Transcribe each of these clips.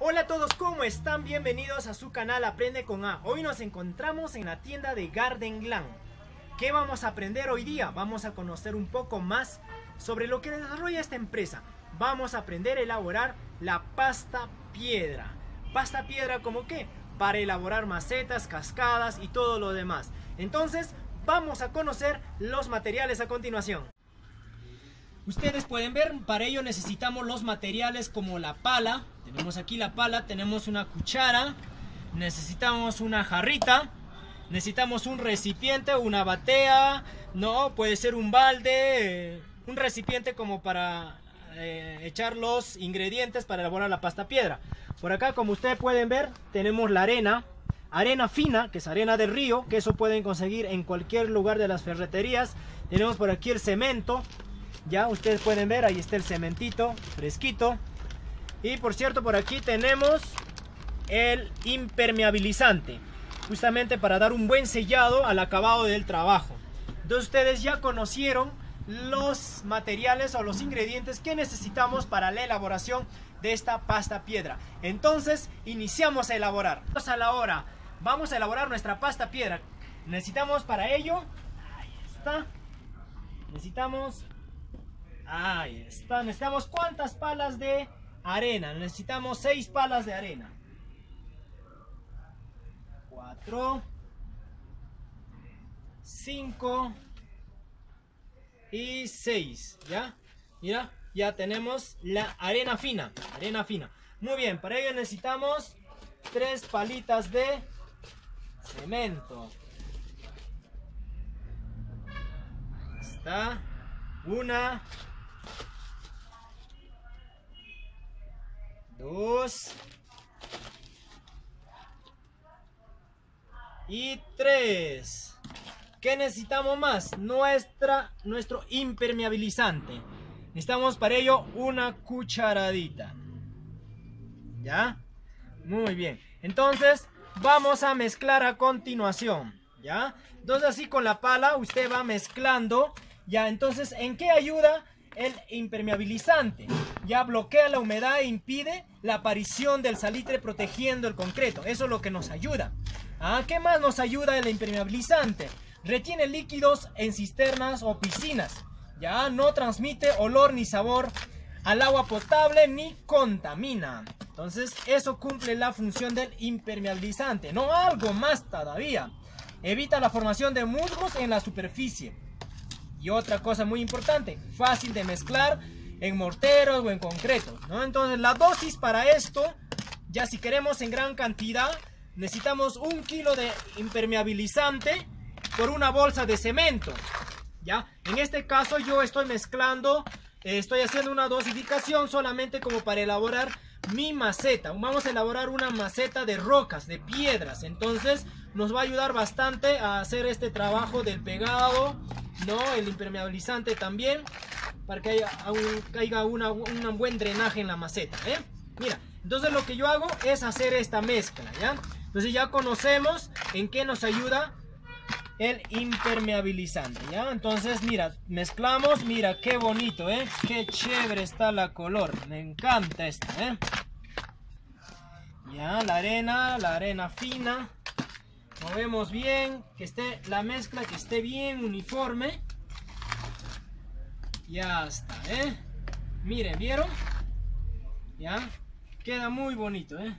Hola a todos, ¿cómo están? Bienvenidos a su canal Aprende con A. Hoy nos encontramos en la tienda de Gardenland. ¿Qué vamos a aprender hoy día? Vamos a conocer un poco más sobre lo que desarrolla esta empresa. Vamos a aprender a elaborar la pasta piedra. ¿Pasta piedra como qué? Para elaborar macetas, cascadas y todo lo demás. Entonces, vamos a conocer los materiales a continuación. Ustedes pueden ver, para ello necesitamos los materiales como la pala. Tenemos aquí la pala, tenemos una cuchara, necesitamos una jarrita, necesitamos un recipiente, una batea, no, puede ser un balde, un recipiente como para echar los ingredientes para elaborar la pasta piedra. Por acá, como ustedes pueden ver, tenemos la arena fina, que es arena del río, que eso pueden conseguir en cualquier lugar de las ferreterías. Tenemos por aquí el cemento. Ya ustedes pueden ver, ahí está el cementito fresquito. Y por cierto, por aquí tenemos el impermeabilizante, justamente para dar un buen sellado al acabado del trabajo. Entonces ustedes ya conocieron los materiales o los ingredientes que necesitamos para la elaboración de esta pasta piedra. Entonces iniciamos a elaborar. Vamos a elaborar nuestra pasta piedra. Necesitamos para ello, ahí está, necesitamos ¿cuántas palas de arena? Necesitamos 6 palas de arena. 4, 5 y 6. ¿Ya? Mira, ya tenemos la arena fina. Muy bien, para ello necesitamos 3 palitas de cemento. Ahí está. 1, 2 y 3. ¿Qué necesitamos más? Nuestro impermeabilizante. Necesitamos para ello una cucharadita. ¿Ya? Muy bien. Entonces vamos a mezclar a continuación. ¿Ya? Entonces así con la pala usted va mezclando. Ya, entonces, ¿en qué ayuda el impermeabilizante? Ya bloquea la humedad e impide la aparición del salitre protegiendo el concreto. Eso es lo que nos ayuda. ¿Qué más nos ayuda el impermeabilizante? Retiene líquidos en cisternas o piscinas. Ya, no transmite olor ni sabor al agua potable ni contamina. Entonces, eso cumple la función del impermeabilizante. No, algo más todavía. Evita la formación de musgos en la superficie. Y otra cosa muy importante, fácil de mezclar en morteros o en concreto, ¿no? Entonces la dosis para esto, ya si queremos en gran cantidad, necesitamos 1 kilo de impermeabilizante por una bolsa de cemento. ¿Ya? En este caso yo estoy mezclando, estoy haciendo una dosificación solamente como para elaborar mi maceta. Vamos a elaborar una maceta de rocas, de piedras. Entonces nos va a ayudar bastante a hacer este trabajo del pegado, ¿no? El impermeabilizante también, para que haya un buen drenaje en la maceta, ¿eh? Mira, entonces lo que yo hago es hacer esta mezcla, ¿ya? Entonces ya conocemos en qué nos ayuda el impermeabilizante, ¿ya? Entonces mira, mezclamos, mira qué bonito, ¿eh? Qué chévere está la color, me encanta esta, ¿eh? Ya, la arena fina. Movemos bien, que esté la mezcla, que esté bien uniforme. Ya está, ¿eh? Miren, ¿vieron? Ya, queda muy bonito, ¿eh?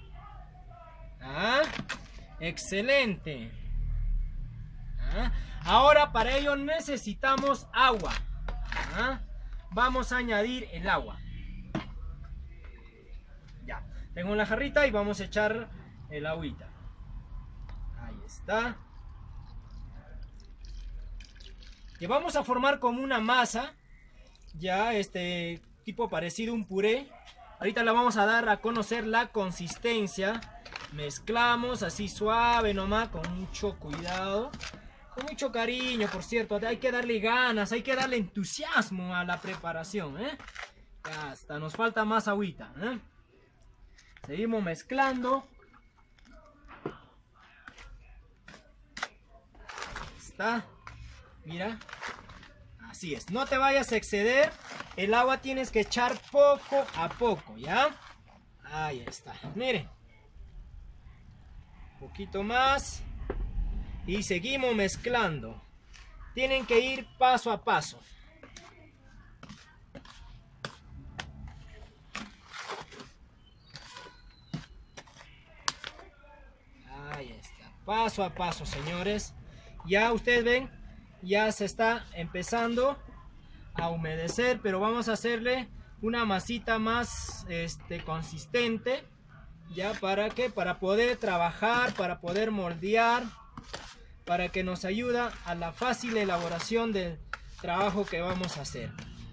Excelente. Ahora para ello necesitamos agua. Vamos a añadir el agua. Ya, tengo la jarrita y vamos a echar el agüita. Ahí está. Y vamos a formar como una masa, ya este tipo parecido a un puré. Ahorita la vamos a dar a conocer la consistencia. Mezclamos así suave nomás, con mucho cuidado, con mucho cariño, por cierto. Hay que darle ganas, hay que darle entusiasmo a la preparación, ¿eh? Ya está, nos falta más agüita, ¿eh? Seguimos mezclando. Está, mira, así es, no te vayas a exceder, el agua tienes que echar poco a poco, ¿ya? Ahí está, miren. Un poquito más. Y seguimos mezclando. Tienen que ir paso a paso. Ahí está, paso a paso, señores. Ya ustedes ven, ya se está empezando a humedecer, pero vamos a hacerle una masita más consistente, ya para que para poder trabajar, para poder moldear, para que nos ayude a la fácil elaboración del trabajo que vamos a hacer.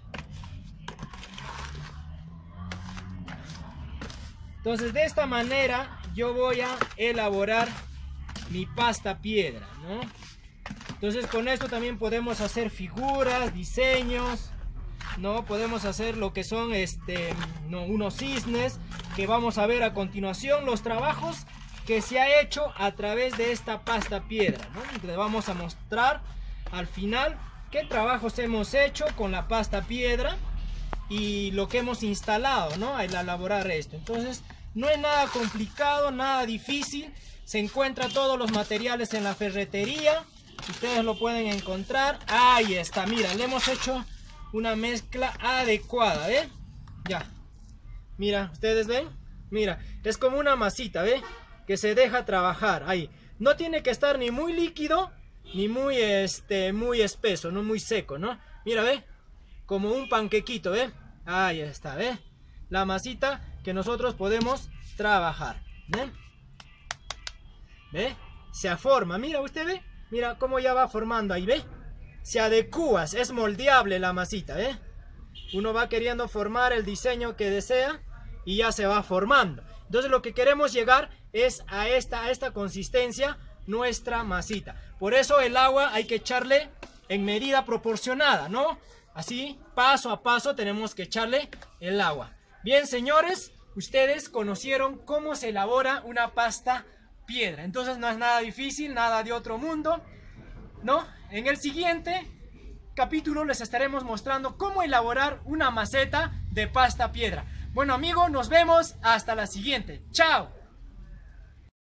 Entonces de esta manera yo voy a elaborar mi pasta piedra, ¿no? Entonces con esto también podemos hacer figuras, diseños, ¿no? Podemos hacer lo que son unos cisnes, que vamos a ver a continuación los trabajos que se ha hecho a través de esta pasta piedra, ¿no? Les vamos a mostrar al final qué trabajos hemos hecho con la pasta piedra y lo que hemos instalado, ¿no? Al elaborar esto. Entonces no es nada complicado, nada difícil. Se encuentran todos los materiales en la ferretería. Ustedes lo pueden encontrar. Ahí está, mira, le hemos hecho una mezcla adecuada, ¿eh? Ya. Mira, ustedes ven. Mira, es como una masita, ¿ve? Que se deja trabajar ahí. No tiene que estar ni muy líquido ni muy muy espeso, no muy seco, ¿no? Mira, ¿ve? Como un panquequito, ¿ve? Ahí está, ¿ve? La masita que nosotros podemos trabajar, ¿ve? ¿Ve? Se forma, mira, usted ve. Mira cómo ya va formando ahí, ¿ve? Se adecúa, es moldeable la masita, ¿ve? Uno va queriendo formar el diseño que desea y ya se va formando. Entonces lo que queremos llegar es a esta consistencia, nuestra masita. Por eso el agua hay que echarle en medida proporcionada, ¿no? Así, paso a paso tenemos que echarle el agua. Bien, señores, ustedes conocieron cómo se elabora una pasta piedra. Entonces no es nada difícil, nada de otro mundo, ¿no? En el siguiente capítulo les estaremos mostrando cómo elaborar una maceta de pasta piedra. Bueno, amigos, nos vemos hasta la siguiente. ¡Chao!